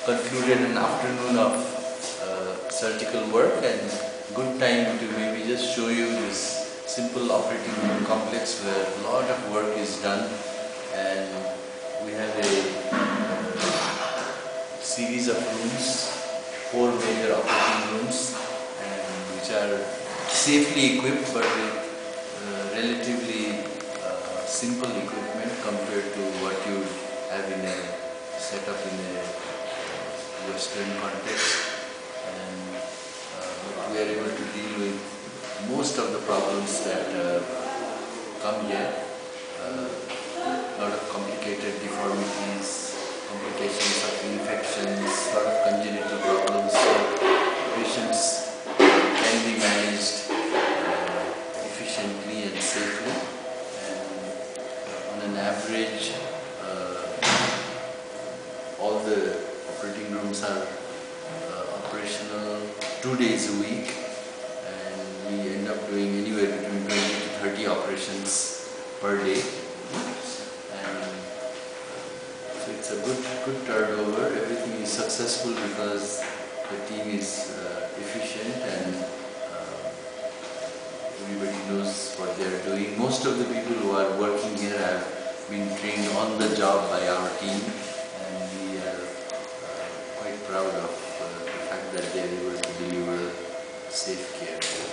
concluded an afternoon of surgical work, and good time to maybe just show you this simple operating room complex where a lot of work is done, and we have a series of rooms, 4 major operating rooms, and which are safely equipped but with relatively simple equipment compared to what you have in a setup in a Western context, and we are able to deal with most of the problems that come here. A lot of complicated deformities, complications of infections, a lot of congenital problems. So patients can be managed efficiently and safely, and on an average all the operating rooms are operational 2 days a week, and we end up doing anywhere between 20 to 30 operations per day, and so it's a good turnover. Everything is successful because the team is efficient, and everybody knows what they are doing. Most of the people who are working here have been trained on the job by our team, and we are quite proud of the fact that they are able to deliver safe care.